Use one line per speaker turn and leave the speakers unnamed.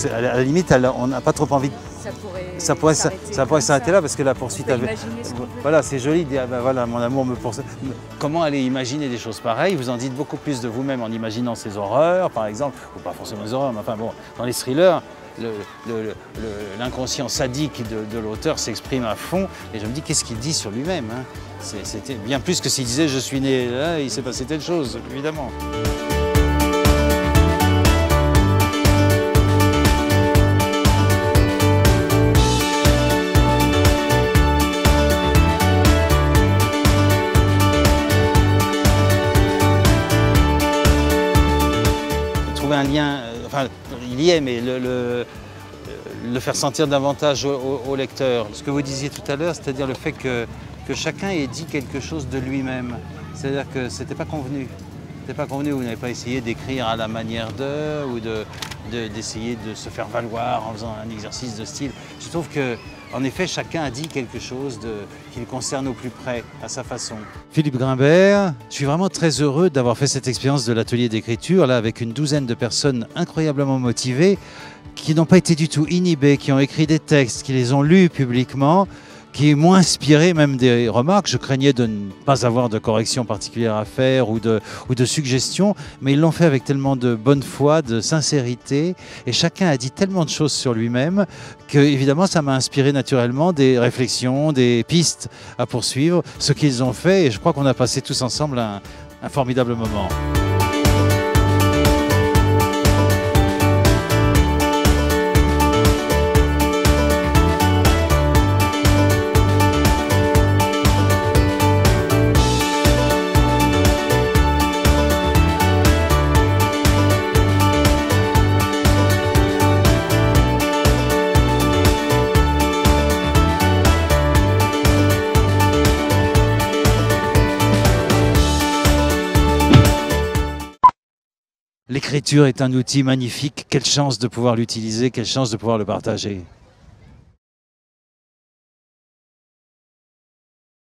à la limite, on n'a pas trop envie de... Ça pourrait s'arrêter là parce que la poursuite avait... Voilà, c'est joli de dire, ben voilà, mon amour me poursuit. Comment aller imaginer des choses pareilles? Vous en dites beaucoup plus de vous-même en imaginant ces horreurs, par exemple, ou pas forcément les horreurs, mais enfin bon, dans les thrillers, l'inconscient sadique de l'auteur s'exprime à fond, et je me dis, qu'est-ce qu'il dit sur lui-même, hein? C'était bien plus que s'il disait, je suis né là, il s'est passé telle chose, évidemment. Trouver un lien, enfin il y est, mais le faire sentir davantage au lecteur. Ce que vous disiez tout à l'heure, c'est-à-dire le fait que chacun ait dit quelque chose de lui-même. C'est-à-dire que c'était pas convenu. C'était pas convenu, vous n'avez pas essayé d'écrire à la manière d'eux ou d'essayer de se faire valoir en faisant un exercice de style. Je trouve que en effet, chacun a dit quelque chose qui le concerne au plus près, à sa façon. Philippe Grimbert, je suis vraiment très heureux d'avoir fait cette expérience de l'atelier d'écriture, là, avec une douzaine de personnes incroyablement motivées, qui n'ont pas été du tout inhibées, qui ont écrit des textes, qui les ont lus publiquement, qui m'ont inspiré même des remarques. Je craignais de ne pas avoir de correction particulière à faire ou de suggestions, mais ils l'ont fait avec tellement de bonne foi, de sincérité, et chacun a dit tellement de choses sur lui-même que, évidemment, ça m'a inspiré naturellement des réflexions, des pistes à poursuivre, ce qu'ils ont fait, et je crois qu'on a passé tous ensemble un formidable moment. L'écriture est un outil magnifique, quelle chance de pouvoir l'utiliser, quelle chance de pouvoir le partager.